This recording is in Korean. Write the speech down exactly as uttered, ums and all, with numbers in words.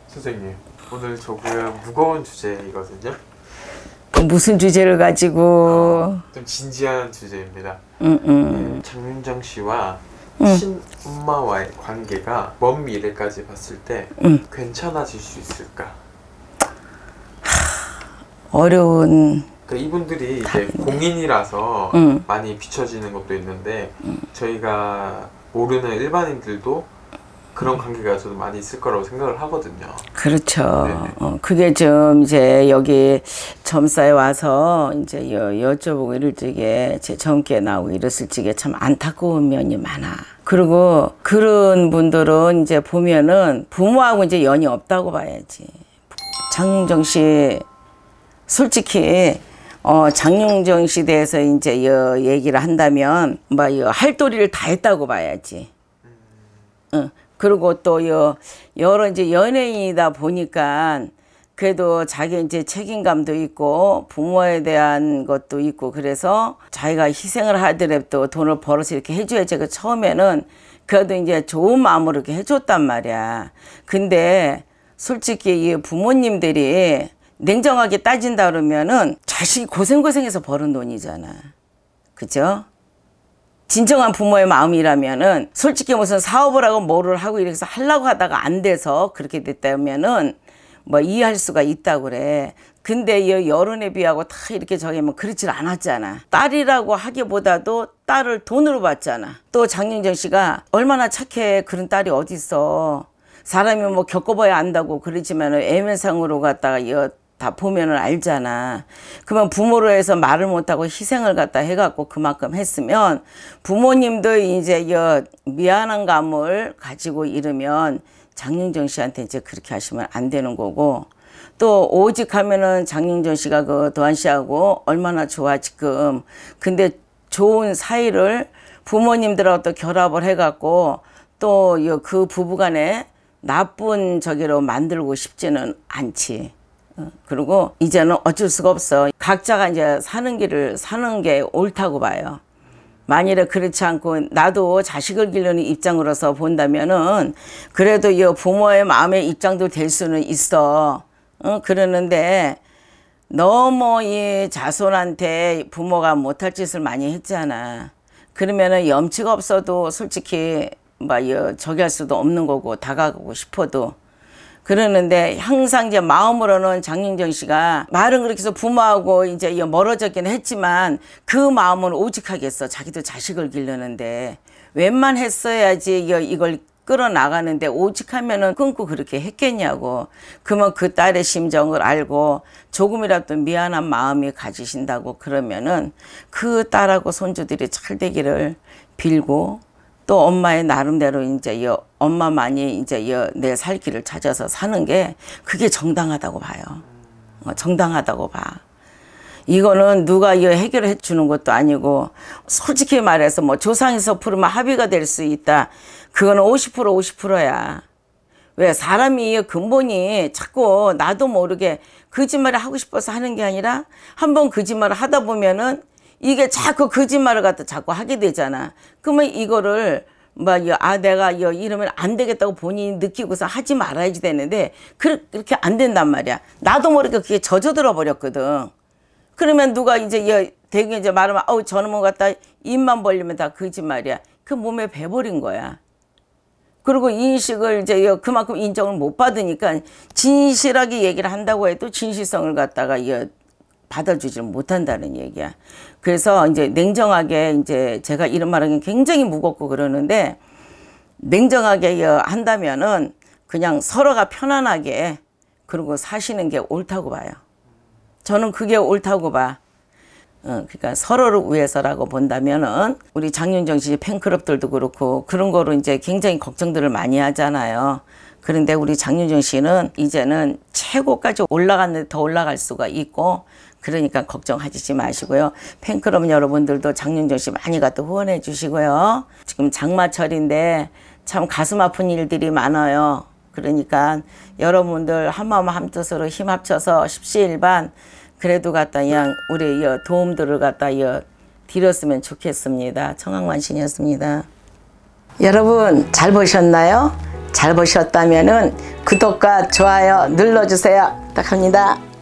선생님, 오늘 조금 무거운 주제이거든요. 무슨 주제를 가지고? 어, 좀 진지한 주제입니다. 음, 음. 네, 장윤정 씨와 음. 친엄마와의 관계가 먼 미래까지 봤을 때 음. 괜찮아질 수 있을까? 어려운. 그러니까 이분들이 이제 공인이라서 음. 많이 비춰지는 것도 있는데 음. 저희가 모르는 일반인들도 그런 관계가 저도 많이 있을 거라고 생각을 하거든요. 그렇죠. 어, 그게 좀 이제 여기 점사에 와서 이제 여, 여쭤보고 이럴 적에 제 젊게 나오고 이랬을 적에 참 안타까운 면이 많아. 그리고 그런 분들은 이제 보면은 부모하고 이제 연이 없다고 봐야지. 장윤정 씨 솔직히 어, 장윤정 씨 대해서 이제 여 얘기를 한다면 뭐 할도리를 다 했다고 봐야지. 응. 그리고 또 여, 여러 이제 연예인이다 보니까 그래도 자기 이제 책임감도 있고 부모에 대한 것도 있고 그래서 자기가 희생을 하더라도 돈을 벌어서 이렇게 해줘야지. 그 처음에는 그래도 이제 좋은 마음으로 이렇게 해줬단 말이야. 근데 솔직히 이 부모님들이 냉정하게 따진다 그러면은 자식이 고생고생해서 버는 돈이잖아. 그죠? 진정한 부모의 마음이라면은 솔직히 무슨 사업을 하고 뭐를 하고 이래서 하려고 하다가 안 돼서 그렇게 됐다면은 뭐 이해할 수가 있다고 그래. 근데 이 여론에 비하고 다 이렇게 저기 뭐 그렇질 않았잖아. 딸이라고 하기보다도 딸을 돈으로 받잖아. 또 장윤정 씨가 얼마나 착해. 그런 딸이 어딨어. 사람이 뭐 겪어봐야 안다고 그러지만은 애면상으로 갖다가 여 다 보면은 알잖아. 그러면 부모로 해서 말을 못하고 희생을 갖다 해갖고 그만큼 했으면 부모님도 이제 여 미안한 감을 가지고 이러면 장윤정 씨한테 이제 그렇게 하시면 안 되는 거고, 또 오직 하면은 장윤정 씨가 그 도한 씨하고 얼마나 좋아 지금. 근데 좋은 사이를 부모님들하고 또 결합을 해갖고 또 그 부부간에 나쁜 저기로 만들고 싶지는 않지. 그리고 이제는 어쩔 수가 없어. 각자가 이제 사는 길을 사는 게 옳다고 봐요. 만일에 그렇지 않고 나도 자식을 기르는 입장으로서 본다면은 그래도 이 부모의 마음의 입장도 될 수는 있어. 어, 그러는데 너무 이 자손한테 부모가 못할 짓을 많이 했잖아. 그러면은 염치가 없어도 솔직히 막 저기 할 수도 없는 거고 다가가고 싶어도. 그러는데 항상 이제 마음으로는 장윤정 씨가 말은 그렇게 해서 부모하고 이제 멀어졌긴 했지만 그 마음은 오직하겠어. 자기도 자식을 기르는데 웬만했어야지 이걸 끌어나가는데 오직하면은 끊고 그렇게 했겠냐고. 그러면 그 딸의 심정을 알고 조금이라도 미안한 마음이 가지신다고 그러면은 그 딸하고 손주들이 잘 되기를 빌고, 또 엄마의 나름대로 이제 여, 엄마만이 이제 여, 내 살 길을 찾아서 사는 게 그게 정당하다고 봐요. 어, 정당하다고 봐. 이거는 누가 이 해결해 주는 것도 아니고, 솔직히 말해서 뭐 조상에서 풀으면 합의가 될 수 있다. 그거는 오십 퍼센트 오십 퍼센트야. 왜 사람이 근본이 자꾸 나도 모르게 거짓말을 하고 싶어서 하는 게 아니라 한번 거짓말을 하다 보면은 이게 자꾸 거짓말을 갖다 자꾸 하게 되잖아. 그러면 이거를 뭐 아 내가 이러면 안 되겠다고 본인이 느끼고서 하지 말아야지 되는데 그렇게 안 된단 말이야. 나도 모르게 그게 젖어들어 버렸거든. 그러면 누가 이제 대개 이제 말하면 어우 저놈은 갖다 입만 벌리면 다 거짓말이야. 그 몸에 배버린 거야. 그리고 인식을 이제 그만큼 인정을 못 받으니까 진실하게 얘기를 한다고 해도 진실성을 갖다가 받아주지 못한다는 얘기야. 그래서 이제 냉정하게 이제 제가 이런 말하기 굉장히 무겁고 그러는데, 냉정하게 한다면은 그냥 서로가 편안하게 그리고 사시는 게 옳다고 봐요. 저는 그게 옳다고 봐. 어, 그러니까 서로를 위해서라고 본다면은 우리 장윤정 씨 팬클럽들도 그렇고 그런 거로 이제 굉장히 걱정들을 많이 하잖아요. 그런데 우리 장윤정 씨는 이제는 최고까지 올라갔는데 더 올라갈 수가 있고, 그러니까 걱정하지 마시고요. 팬클럽 여러분들도 장윤정 씨 많이 갖다 후원해 주시고요. 지금 장마철인데 참 가슴 아픈 일들이 많아요. 그러니까 여러분들 한마음 한뜻으로 힘 합쳐서 십시일반 그래도 갖다 그냥 우리 도움들을 갖다 드렸으면 좋겠습니다. 청학만신이었습니다. 여러분 잘 보셨나요? 잘 보셨다면은 구독과 좋아요 눌러주세요. 부탁합니다.